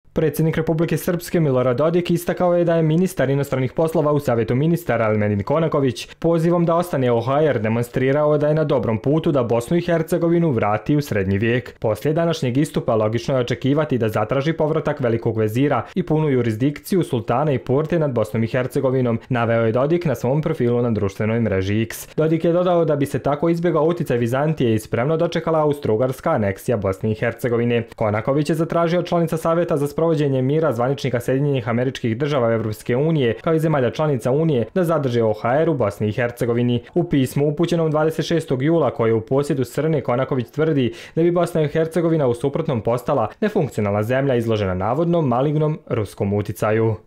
Predsjednik Republike Srpske Milorad Dodik istakao je da je ministar inostranih poslova u Savjetu ministara Elmedin Konaković pozivom da ostane OHR demonstrirao da je na dobrom putu da Bosnu i Hercegovinu vrati u srednji vijek. Poslije današnjeg istupa logično je očekivati da zatraži povratak velikog vezira i punu jurisdikciju sultana i porte nad Bosnom i Hercegovinom, naveo je Dodik na svom profilu na društvenoj mreži X. Dodik je dodao da bi se tako izbjegao utjecaj Vizantije i spremno dočekala Austro-Ugarska aneksija Bosne i Hercegovine. Konaković je zatražio od članica Savjeta za sprovođenje mira zvaničnika Sjedinjenih Američkih Država Evropske unije kao i zemalja članica Unije da zadrže OHR u Bosni i Hercegovini. U pismu upućenom 26. jula koje je u posjedu Srne, Konaković tvrdi da bi Bosna i Hercegovina u suprotnom postala nefunkcionalna zemlja izložena navodnom malignom ruskom uticaju.